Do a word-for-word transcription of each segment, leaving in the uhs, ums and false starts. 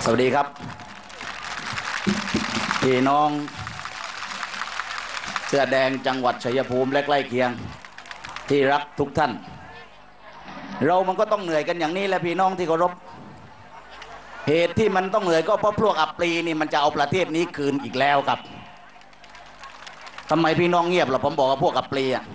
สวัสดีครับพี่น้องเสื้อแดงจังหวัดชัยภูมิและใกล้เคียงที่รักทุกท่านเรามันก็ต้องเหนื่อยกันอย่างนี้แหละพี่น้องที่เคารพเหตุที่มันต้องเหนื่อยก็เพราะพวกอัปรีนี่มันจะเอาประเทศนี้คืนอีกแล้วครับทำไมพี่น้องเงียบล่ะผมบอกว่าพวกอัปรีอะ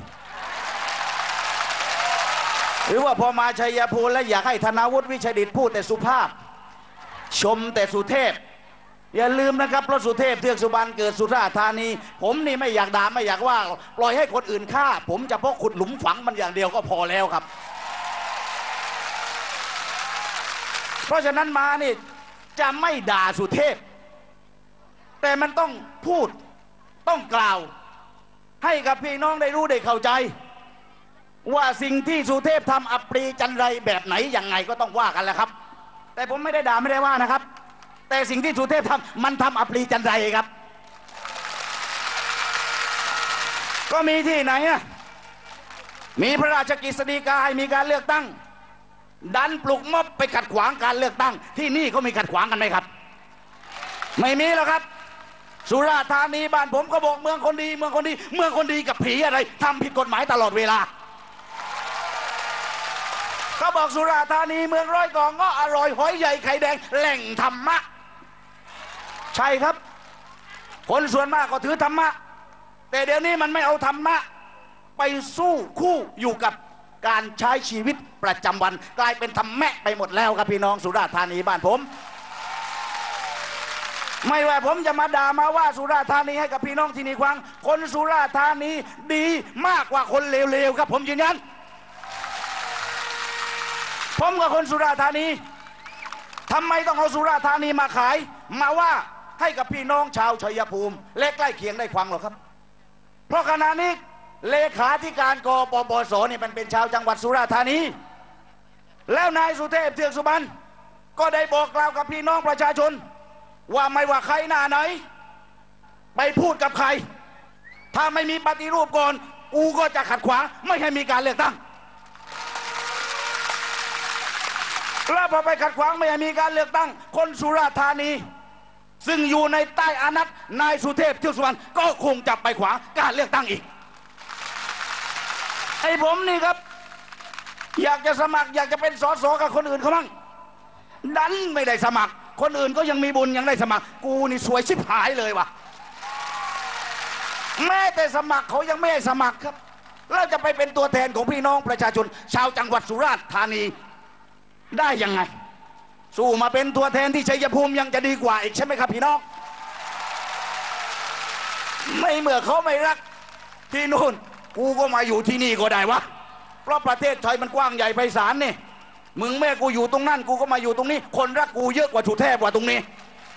หรือว่าพอมาชัยภูมิแล้วอยากให้ธนาวุฒิวิชัยดิษฐ์พูดแต่สุภาพชมแต่สุเทพอย่าลืมนะครับพระสุเทพเทือกสุบรรณเกิดสุราษฎร์ธานีผมนี่ไม่อยากด่าไม่อยากว่าปล่อยให้คนอื่นฆ่าผมจะเพาะขุดหลุมฝังมันอย่างเดียวก็พอแล้วครับเพราะฉะนั้นมานี่จะไม่ด่าสุเทพแต่มันต้องพูดต้องกล่าวให้กับพี่น้องได้รู้ได้เข้าใจว่าสิ่งที่สุเทพทำอัปรีจันไรแบบไหนยังไงก็ต้องว่ากันแหละครับแต่ผมไม่ได้ด่าไม่ได้ว่านะครับแต่สิ่งที่สุเทพทำมันทำอัปรีจันไรครับก็มีที่ไหนอะมีพระราชกฤษฎีกาให้มีการเลือกตั้งดันปลุกม็อบไปขัดขวางการเลือกตั้งที่นี่เขามีขัดขวางกันไหมครับไม่มีหรอกครับสุราษฎร์ธานีบ้านผมก็บอกเมืองคนดีเมืองคนดีเมืองคนดีกับผีอะไรทำผิดกฎหมายตลอดเวลาเขาบอกสุราษฎร์ธานีเมืองร้อยกองก็อร่อยหอยใหญ่ไข่แดงแหล่งธรรมะใช่ครับคนส่วนมากก็ถือธรรมะแต่เดี๋ยวนี้มันไม่เอาธรรมะไปสู้คู่อยู่กับการใช้ชีวิตประจำวันกลายเป็นธรรมะไปหมดแล้วครับพี่น้องสุราษฎร์ธานีบ้านผมไม่ว่าผมจะมาด่ามาว่าสุราษฎร์ธานีให้กับพี่น้องที่นี่ฟังคนสุราษฎร์ธานีดีมากกว่าคนเลวๆครับผมยืนยันผมกับคนสุราษฎร์ธานีทำไมต้องเอาสุราษฎร์ธานีมาขายมาว่าให้กับพี่น้องชาวชัยภูมิและใกล้เคียงได้ฟังหรอครับเพราะขณะนี้เลขาธิการกปปสนี่มันเป็นชาวจังหวัดสุราษฎร์ธานีแล้วนายสุเทพเทือกสุบรรณก็ได้บอกกล่าวกับพี่น้องประชาชนว่าไม่ว่าใครหน้าไหนไปพูดกับใครถ้าไม่มีปฏิรูปก่อนกูก็จะขัดขวางไม่ให้มีการเลือกตั้งแล้วพอไปขัดขวางไม่ให้มีการเลือกตั้งคนสุราษฎร์ธานีซึ่งอยู่ในใต้อานัตนายสุเทพเทือกสุบรรณก็คงจะไปขวางการเลือกตั้งอีกไอ้ผมนี่ครับอยากจะสมัครอยากจะเป็นสสกับคนอื่นเขาบ้างดันไม่ได้สมัครคนอื่นก็ยังมีบุญยังได้สมัครกูนี่สวยชิบหายเลยวะแม้แต่สมัครเขายังไม่ให้สมัครครับแล้วจะไปเป็นตัวแทนของพี่น้องประชาชนชาวจังหวัดสุราษฎร์ธานีได้ยังไงสู้มาเป็นตัวแทนที่ชัยภูมิยังจะดีกว่าอีกใช่ไหมครับพี่น้องไม่เมื่อเขาไม่รักที่นู่นกูก็มาอยู่ที่นี่ก็ได้วะเพราะประเทศไทยมันกว้างใหญ่ไพศาลนี่มึงแม่กูอยู่ตรงนั้นกูก็มาอยู่ตรงนี้คนรักกูเยอะกว่าสุเทพกว่าตรงนี้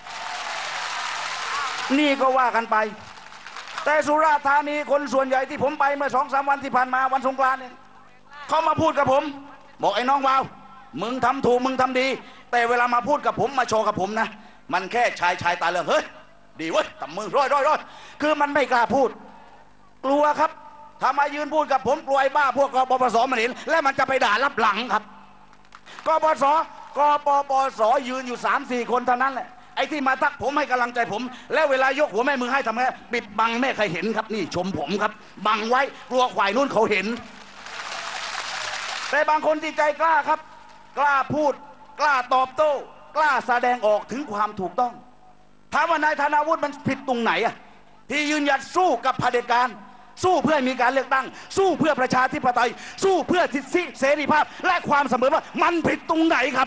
นี่ก็ว่ากันไปแต่สุราษฎร์ธานีคนส่วนใหญ่ที่ผมไปเมื่อสองสามวันที่ผ่านมาวันสงกรานต์เนี่ยเขามาพูดกับผมบอกไอ้น้องวาวมึงทำถูกมึงทำดีแต่เวลามาพูดกับผมมาโชว์กับผมนะมันแค่ชายชายตาเหลืองเฮ้ยดีเว้ยทำมือร้อยร้อยร้อยคือมันไม่กล้าพูดกลัวครับถ้ามายืนพูดกับผมกลัวไอ้บ้าพวกกปปสมันเห็นและมันจะไปด่ารับหลังครับกปปสกปปสยืนอยู่สามสี่คนเท่านั้นแหละไอ้ที่มาทักผมให้กำลังใจผมแล้วเวลายกหัวแม่มือให้ทำไงปิดบังไม่ใครเห็นครับนี่ชมผมครับบังไว้กลัวฝ่ายนู้นเขาเห็นแต่บางคนที่ใจกล้าครับกล้าพูดกล้าตอบโต้กล้าแสดงออกถึงความถูกต้องถามว่านายธนาวุฒิมันผิดตรงไหนอะที่ยืนหยัดสู้กับเผด็จการสู้เพื่อมีการเลือกตั้งสู้เพื่อประชาธิปไตยสู้เพื่อสิทธิเสรีภาพและความเสมอภาคมันผิดตรงไหนครับ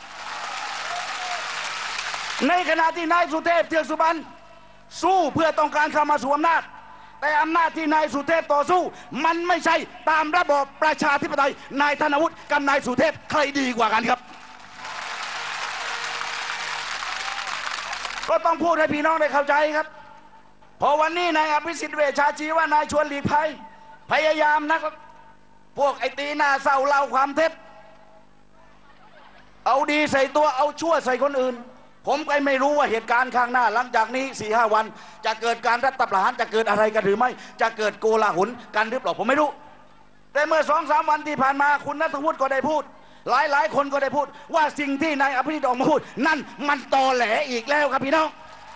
ในขณะที่นายสุเทพเทือกสุบรรณสู้เพื่อต้องการเข้ามาสู่อำนาจแต่อำนาจที่นายสุเทพต่อสู้มันไม่ใช่ตามระบอบประชาธิปไตยนายธนาวุฒิกับนายสุเทพใครดีกว่ากันครับก็ต้องพูดให้พี่น้องได้เข้าใจครับพอวันนี้นายอภิสิทธิ์เวชชาชีว่านายชวนหลีกภัยพยายามนะพวกไอ้ตีหน้าเศร้าเล่าความเท็จเอาดีใส่ตัวเอาชั่วใส่คนอื่นผมก็ไม่รู้ว่าเหตุการณ์ข้างหน้าหลังจากนี้สี่ห้าวันจะเกิดการรัฐประหารจะเกิดอะไรกันหรือไม่จะเกิดโกลาหลกันหรือเปล่าผมไม่รู้แต่เมื่อสองสามวันที่ผ่านมาคุณณัฐวุฒิก็ได้พูดหลายหลายคนก็ได้พูดว่าสิ่งที่นายอภิสิทธิ์ออกมาพูดนั่นมันตอแหลอีกแล้วครับพี่น้อง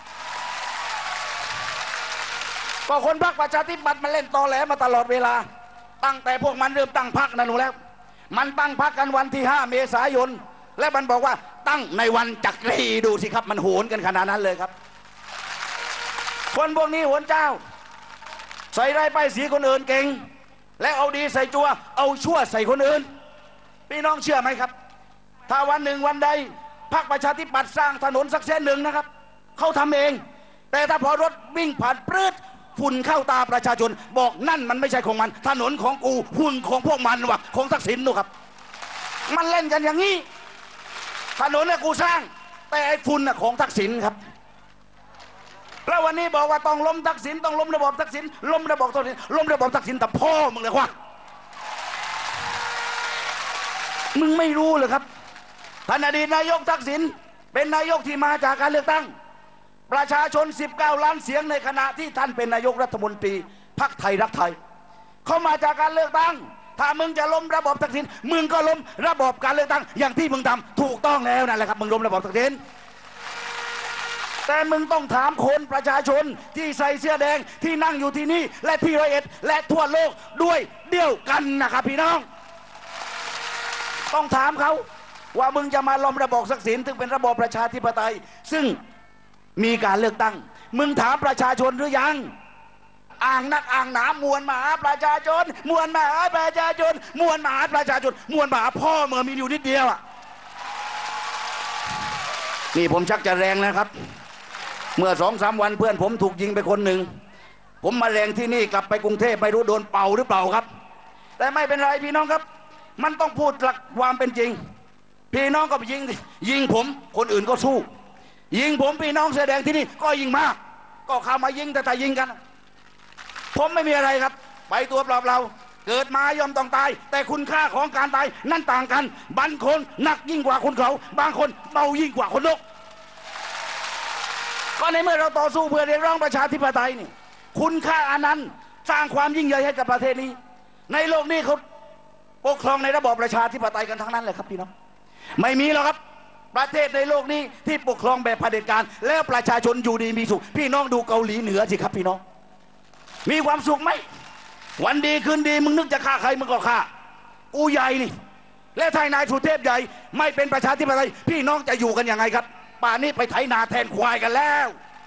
ก็คนพรรคประชาธิปัตย์มันเล่นตอแหลมาตลอดเวลาตั้งแต่พวกมันเริ่มตั้งพรรคนั่นแล้วมันตั้งพรรคกันวันที่ห้าเมษายนและมันบอกว่าตั้งในวันจักรีดูสิครับมันโหนกันขนาดนั้นเลยครับคนพวกนี้โหนเจ้าใส่ร้ายป้ายสีคนอื่นเก่งและเอาดีใส่จัวเอาชั่วใส่คนอื่นพี่น้องเชื่อไหมครับถ้าวันหนึ่งวันใดพรรคประชาธิปัตย์สร้างถนนสักเส้นหนึ่งนะครับเขาทำเองแต่ถ้าพอรถวิ่งผ่านปลื้ดฝุ่นเข้าตาประชาชนบอกนั่นมันไม่ใช่ของมันถนนของกูฝุ่นของพวกมันวะของทักษิณนู่นครับมันเล่นกันอย่างนี้ถนนเนี่ยกูสร้างแต่ไอ้ฝุ่นน่ะของทักษิณครับแล้ววันนี้บอกว่าต้องล้มทักษิณต้องล้มระบอบทักษิณล้มระบอบทักษิณล้มระบอบทักษิณแต่พ่อมึงเลยว่ามึงไม่รู้เลยครับท่านอดีตนายกทักษิณเป็นนายกที่มาจากการเลือกตั้งประชาชนสิบเก้าล้านเสียงในขณะที่ท่านเป็นนายกรัฐมนตรีพรรคไทยรักไทยเขามาจากการเลือกตั้งถ้ามึงจะล้มระบอบทักษิณมึงก็ล้มระบอบการเลือกตั้งอย่างที่มึงทำถูกต้องแล้วนั่นแหละครับมึงล้มระบอบทักษิณแต่มึงต้องถามคนประชาชนที่ใส่เสื้อแดงที่นั่งอยู่ที่นี่และที่ร้อยเอ็ดและทั่วโลกด้วยเดียวกันนะครับพี่น้องต้องถามเขาว่ามึงจะมาล้มระบอบทักษิณซึ่งเป็นระบอบประชาธิปไตยซึ่งมีการเลือกตั้งมึงถามประชาชนหรือยังอ่างนักอ่างหนามวลมหาประชาชนมวลมหาประชาชนมวลมหาประชาชนมวลมหาพ่อเมื่อมีอยู่นิดเดียวอ่ะนี่ผมชักจะแรงนะครับเมื่อสองสามวันเพื่อนผมถูกยิงไปคนหนึ่งผมมาแรงที่นี่กลับไปกรุงเทพไม่รู้โดนเป่าหรือเปล่าครับแต่ไม่เป็นไรพี่น้องครับมันต้องพูดหลักความเป็นจริงพี่น้องก็ไปยิงยิงผมคนอื่นก็สู้ยิงผมพี่น้องแสดงที่นี่ก็ยิงมากก็เข้ามายิงแต่แต่ยิงกันผมไม่มีอะไรครับไปตัวเปล่าเราเกิดมายอมต้องตายแต่คุณค่าของการตายนั่นต่างกันบางคนหนักยิ่งกว่าคนเขาบางคนเบายิ่งกว่าคนนกก็ในเมื่อเราต่อสู้เพื่อเรียกร้องประชาธิปไตยนี่คุณค่าอันนั้นสร้างความยิ่งใหญ่ให้กับประเทศนี้ในโลกนี้เขาปกครองในระบอบประชาธิปไตยกันทั้งนั้นเลยครับพี่น้องไม่มีหรอกครับประเทศในโลกนี้ที่ปกครองแบบเผด็จการแล้วประชาชนอยู่ดีมีสุขพี่น้องดูเกาหลีเหนือสิครับพี่น้องมีความสุขไหมวันดีคืนดีมึงนึกจะฆ่าใครมึงก็ฆ่ากูใหญ่นี่และไทยนายสุเทพใหญ่ไม่เป็นประชาธิปไตยพี่น้องจะอยู่กันยังไงครับป่านนี้ไปไถนาแทนควายกันแล้ว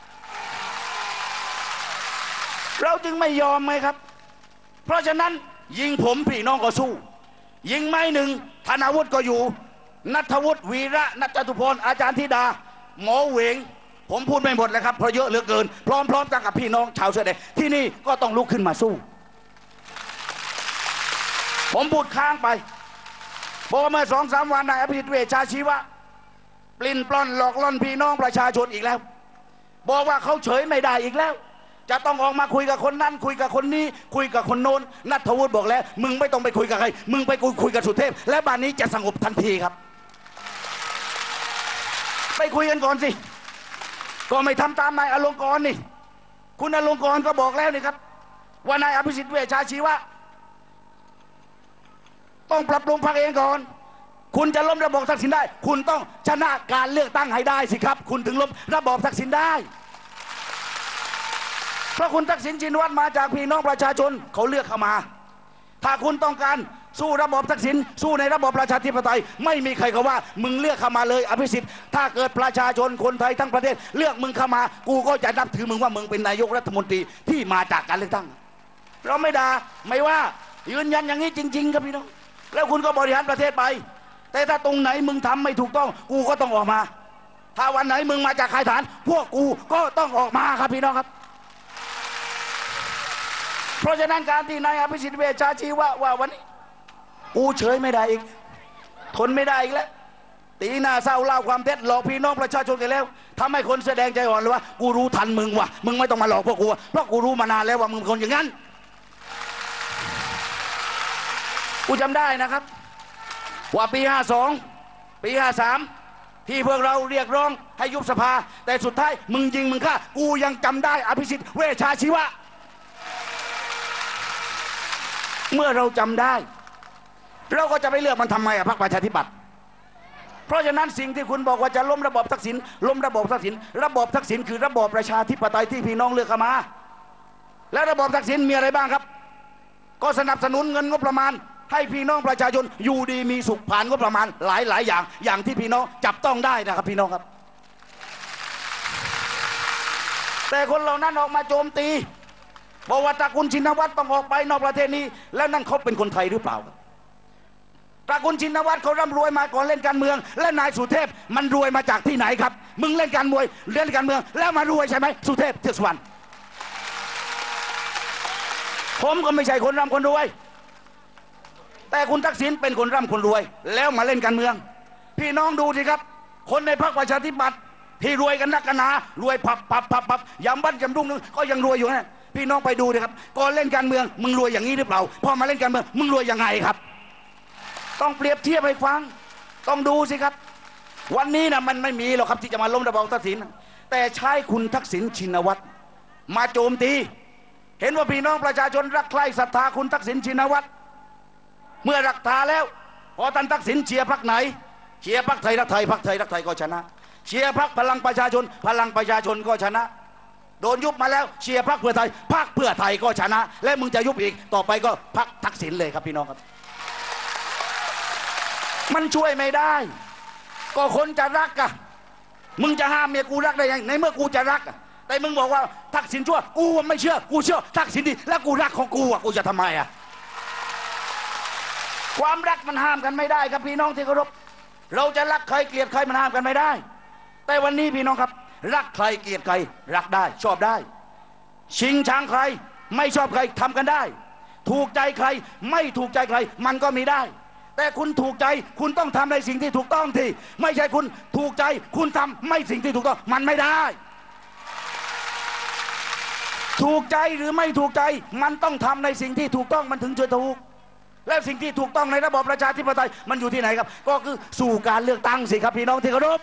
เราจึงไม่ยอมไหมครับเพราะฉะนั้นยิงผมพี่น้องก็สู้ยิงไม้หนึ่งธนาวุฒิก็อยู่นัทวุฒิวีระนัทจตุพรอาจารย์ธิดาหมอเหวงผมพูดไม่หมดเลยครับเพราะเยอะเหลือเกินพร้อมๆกันกับพี่น้องชาวเสื้อแดงที่นี่ก็ต้องลุกขึ้นมาสู้ผมพูดค้างไปเพราะเมื่อสองสามวันนายอภิสิทธิ์เวชชาชีวะปลิ้นปล้อนหลอกล่อนพี่น้องประชาชนอีกแล้วบอกว่าเขาเฉยไม่ได้อีกแล้วจะต้องออกมาคุยกับคนนั้นคุยกับคนนี้คุยกับคนโน้นนัทวุฒิบอกแล้วมึงไม่ต้องไปคุยกับใครมึงไปคุยคุยกับสุเทพและบ้านนี้จะสงบทันทีครับไปคุยกันก่อนสิก็ไม่ทำตามนายอลงกรณ์นี่คุณอลงกรณ์ก็บอกแล้วนี่ครับว่านายอภิสิทธิ์เวชชาชีวะต้องปรับปรุงพรรคเองก่อนคุณจะล้มระบอบทักษิณได้คุณต้องชนะการเลือกตั้งให้ได้สิครับคุณถึงล้มระบอบทักษิณได้เพราะคุณทักษิณชินวัตรมาจากพี่น้องประชาชนเขาเลือกเข้ามาถ้าคุณต้องการสู้ระบอบทักษิณสู้ในระบอบประชาธิปไตยไม่มีใครเขาว่ามึงเลือกเข้ามาเลยอภิสิทธิ์ถ้าเกิดประชาชนคนไทยทั้งประเทศเลือกมึงเข้ามากูก็จะนับถือมึงว่ามึงเป็นนายกรัฐมนตรีที่มาจากการเลือกตั้งเราไม่ด่าไม่ว่ายืนยันอย่างนี้จริงๆครับพี่น้องแล้วคุณก็บริหารประเทศไปแต่ถ้าตรงไหนมึงทำไม่ถูกต้องกูก็ต้องออกมาถ้าวันไหนมึงมาจากค่ายทหารพวกกูก็ต้องออกมาครับพี่น้องครับเพราะฉะนั้นการที่นายอภิสิทธิ์เวชชาชีวะว่าวันนี้กูเฉยไม่ได้อีกทนไม่ได้อีกแล้วตีหน้าเศร้าเล่าความเท็จหลอกพี่น้องประชาชนกันแล้วทำให้คนแสดงใจอ่อนเลยว่ากูรู้ทันมึงว่ะมึงไม่ต้องมาหลอกพวกกูเพราะกูรู้มานานแล้วว่ามึงเป็นคนอย่างนั้นกูจำได้นะครับว่าปีห้าสองปีห้าสามที่พวกเราเรียกร้องให้ยุบสภาแต่สุดท้ายมึงยิงมึงฆ่ากูยังจำได้อภิสิทธิ์เวชชาชีวะเมื่อเราจำได้เราก็จะไปเลือกมันทำไมอะพรรคประชาธิปัตย์เพราะฉะนั้นสิ่งที่คุณบอกว่าจะล้มระบอบทักษิณล้มระบอบทักษิณระบอบทักษิณคือระบอบประชาธิปไตยที่พี่น้องเลือกเข้ามาและระบอบทักษิณมีอะไรบ้างครับก็สนับสนุนเงินงบประมาณให้พี่น้องประชาชนอยู่ดีมีสุขผ่านงบประมาณหลายหลายอย่างอย่างที่พี่น้องจับต้องได้นะครับพี่น้องครับแต่คนเหล่านั้นออกมาโจมตีบอกว่าตระกูลชินวัตรต้องออกไปนอกประเทศนี้แล้วนั่นเขาเป็นคนไทยหรือเปล่าตระกูลชินวัตรเขาร่ำรวยมาก่อนเล่นการเมืองและนายสุเทพมันรวยมาจากที่ไหนครับมึงเล่นการมวยเล่นการเมืองแล้วมารวยใช่ไหมสุเทพเทือกสุวรรณผมก็ไม่ใช่คนร่ำคนรวยแต่คุณทักษิณเป็นคนร่ำคนรวยแล้วมาเล่นการเมืองพี่น้องดูสิครับคนในพรรคประชาธิปัตย์ที่รวยกันนักกันหนารวยพับพับพับพับยำบ้านยำรุ่งนึงก็ยังรวยอยู่นะพี่น้องไปดูดิครับก่อนเล่นการเมืองมึงรวยอย่างนี้หรือเปล่าพอมาเล่นการเมืองมึงรวยยังไงครับต้องเปรียบเทียบให้ฟังต้องดูสิครับวันนี้นะมันไม่มีหรอกครับที่จะมาล้มระบอบทักษิณแต่ใช้คุณทักษิณชินวัตรมาโจมตีเห็นว่าพี่น้องประชาชนรักใคร่ศรัทธาคุณทักษิณชินวัตรเมื่อรักษาแล้วพอท่านทักษิณเชียร์พรรคไหนเชียร์พรรคไทยรักไทยพรรคไทยรักไทยก็ชนะเชียร์พรรคพลังประชาชนพลังประชาชนก็ชนะโดนยุบมาแล้วเชียร์พรรคเพื่อไทยพรรคเพื่อไทยก็ชนะและมึงจะยุบอีกต่อไปก็พรรคทักษิณเลยครับพี่น้องครับมันช่วยไม่ได้ก็คนจะรักอะมึงจะห้ามเมียกูรักได้ยังในเมื่อกูจะรักอะแต่มึงบอกว่าทักษิณชั่วกูไม่เชื่อกูเชื่อทักษิณดีแล้วกูรักของกูอะกูจะทำไมอะความรักมันห้ามกันไม่ได้ครับพี่น้องที่เคารพเราจะรักใครเกลียดใครมันห้ามกันไม่ได้แต่วันนี้พี่น้องครับรักใครเกลียดใครรักได้ชอบได้ชิงชังใครไม่ชอบใครทำกันได้ถูกใจใครไม่ถูกใจใครมันก็มีได้แต่คุณถูกใจคุณต้องทำในสิ่งที่ถูกต้องที่ไม่ใช่คุณถูกใจคุณทำไม่สิ่งที่ถูกต้องมันไม่ได้ถูกใจหรือไม่ถูกใจมันต้องทำในสิ่งที่ถูกต้องมันถึงจะถูกและสิ่งที่ถูกต้องในระบอบประชาธิปไตยมันอยู่ที่ไหนครับก็คือสู่การเลือกตั้งสิครับพี่น้องที่เคารพ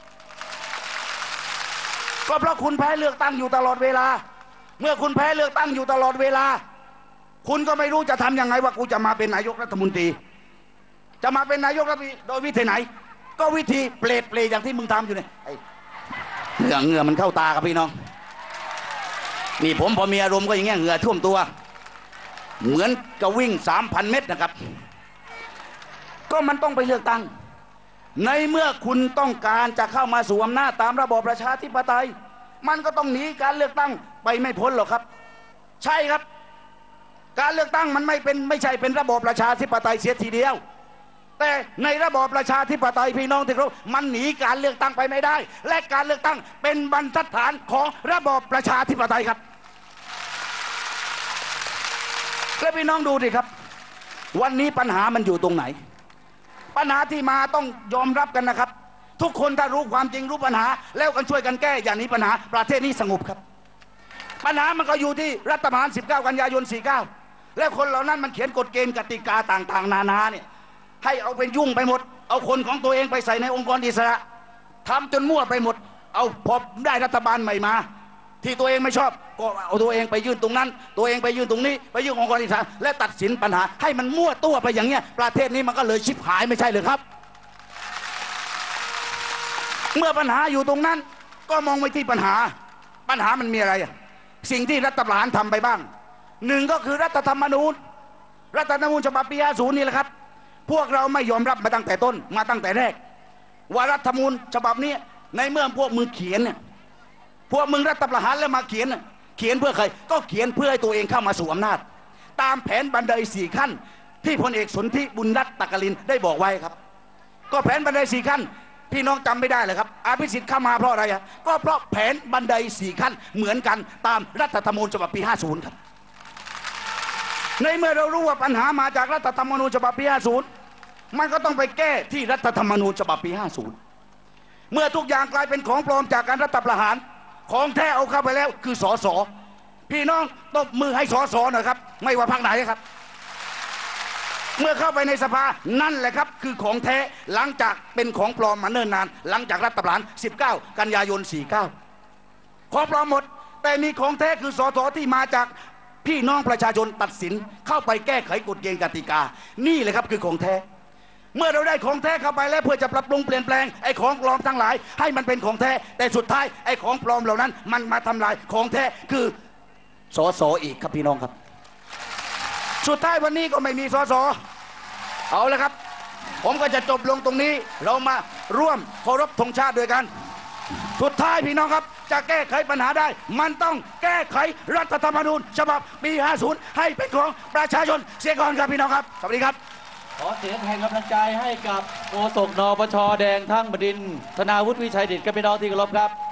ก็เพราะคุณแพ้เลือกตั้งอยู่ตลอดเวลาเมื่อคุณแพ้เลือกตั้งอยู่ตลอดเวลาคุณก็ไม่รู้จะทำยังไงว่ากูจะมาเป็นนายกรัฐมนตรีจะมาเป็นนายกรัฐมนตรีโดยวิธีไหนก็วิธีเปรตเปรตอย่างที่มึงทำอยู่เนี่ยเหงื่อเหงื่อมันเข้าตาครับพี่น้องนี่ผมพอมีอารมณ์ก็อย่างเงี้ยเหงื่อท่วมตัวเหมือนกับวิ่งสามพันเมตรนะครับก็มันต้องไปเลือกตั้งในเมื่อคุณต้องการจะเข้ามาสู่อำนาจตามระบอบประชาธิปไตยมันก็ต้องหนีการเลือกตั้งไปไม่พ้นหรอกครับใช่ครับการเลือกตั้งมันไม่เป็นไม่ใช่เป็นระบอบประชาธิปไตยเสียทีเดียวแต่ในระบอบประชาธิปไตยพี่น้องที่เขามันหนีการเลือกตั้งไปไม่ได้และการเลือกตั้งเป็นบรรทัดฐานของระบอบประชาธิปไตยครับและพี่น้องดูดิครับวันนี้ปัญหามันอยู่ตรงไหนปัญหาที่มาต้องยอมรับกันนะครับทุกคนถ้ารู้ความจริงรู้ปัญหาแล้วกันช่วยกันแก้อย่างนี้ปัญหาประเทศนี้สงบครับปัญหามันก็อยู่ที่รัฐประหารสิบเก้ากันยายนสี่สิบเก้าแล้วคนเหล่านั้นมันเขียนกฎเกณฑ์กติกาต่างๆนานาเนี่ยให้เอาเป็นยุ่งไปหมดเอาคนของตัวเองไปใส่ในองค์กรอิสระทำจนมั่วไปหมดเอาพอได้รัฐบาลใหม่มาที่ตัวเองไม่ชอบก็เอาตัวเองไปยื่นตรงนั้นตัวเองไปยื่นตรงนี้ไปยื่นองค์กรอิสระและตัดสินปัญหาให้มันมั่วตัวไปอย่างเงี้ยประเทศนี้มันก็เลยชิบหายไม่ใช่เลยครับเมื่อปัญหาอยู่ตรงนั้นก็มองไปที่ปัญหาปัญหามันมีอะไรอ่ะสิ่งที่รัฐประหารทำไปบ้างหนึ่งก็คือรัฐธรรมนูญรัฐธรรมนูญฉบับปีห้าสิบนี่แหละครับพวกเราไม่ยอมรับมาตั้งแต่ต้นมาตั้งแต่แรกว่ารัฐธรรมนูญฉบับนี้ในเมื่อพวกมึงเขียนเนี่ยพวกมึงรัฐประหารแล้วมาเขียนเขียนเพื่อใครก็เขียนเพื่อให้ตัวเองเข้ามาสู่อำนาจตามแผนบันไดสี่ขั้นที่พลเอกสนธิบุญรัตน์ตะกลินได้บอกไว้ครับก็แผนบันไดสี่ขั้นพี่น้องจำไม่ได้เลยครับอภิสิทธิ์เข้ามาเพราะอะไรอะก็เพราะแผนบันไดสี่ขั้นเหมือนกันตามรัฐธรรมนูญฉบับปีห้าสิบครับในเมื่อเรารู้ว่าปัญหามาจากรัฐธรรมนูญฉบับปีห้าสิบมันก็ต้องไปแก้ที่รัฐธรรมนูญฉบับปีห้าสิบเมื่อทุกอย่างกลายเป็นของปลอมจากการรัฐประหารของแท้เอาเข้าไปแล้วคือสสพี่น้องตบมือให้สสหน่อยครับไม่ว่าพรรคไหนครับเมื่อเข้าไปในสภานั่นแหละครับคือของแท้หลังจากเป็นของปลอมมาเนิ่นนานหลังจากรัฐประหารสิบเก้ากันยายนสี่สิบเก้าของปลอมหมดแต่มีของแท้คือสสที่มาจากพี่น้องประชาชนตัดสินเข้าไปแก้ไขกฎเกณฑ์กติกานี่เลยครับคือของแท้เมื่อเราได้ของแท้เข้าไปแล้วเพื่อจะปรับปรุงเปลี่ยนแปลงไอ้ของปลอมทั้งหลายให้มันเป็นของแท้แต่สุดท้ายไอ้ของปลอมเหล่านั้นมันมาทำลายของแท้คือสสอีกครับพี่น้องครับสุดท้ายวันนี้ก็ไม่มีสสเอาละครับผมก็จะจบลงตรงนี้เรามาร่วมเคารพธงชาติด้วยกันสุดท้ายพี่น้องครับจะแก้ไขปัญหาได้มันต้องแก้ไขรัฐธรรมนูญฉบับปีห้าสิบให้เป็นของประชาชนเสียก่อนครับพี่น้องครับสวัสดีครับขอเสียงแห่งกำลังใจให้กับโฆษกนปชแดงทั้งบดินทร์ธนาวุฒิวิชัยดิตกับพี่น้องที่เคารพครับ